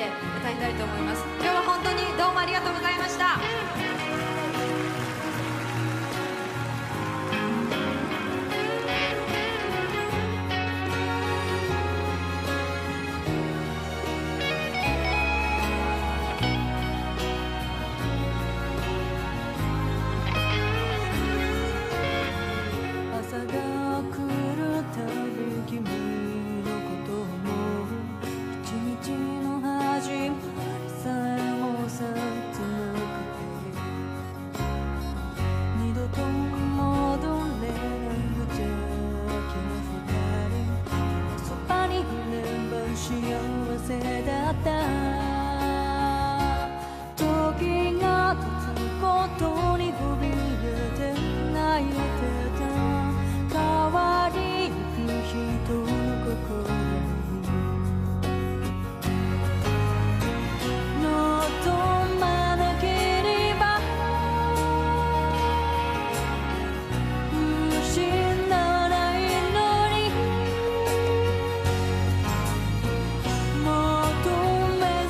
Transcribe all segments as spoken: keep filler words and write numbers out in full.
で歌いたいと思います。今日は本当にどうもありがとうございました。 朝が来るたび君のことを思う。一日の始まりさえもさつなくて、二度と戻れない無邪気な二人、そばにいれば幸せだった。時が経つことに怯えて泣いてた。変わりゆく人の心に望まなければ失わないのに、求め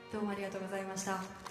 どうもありがとうございました。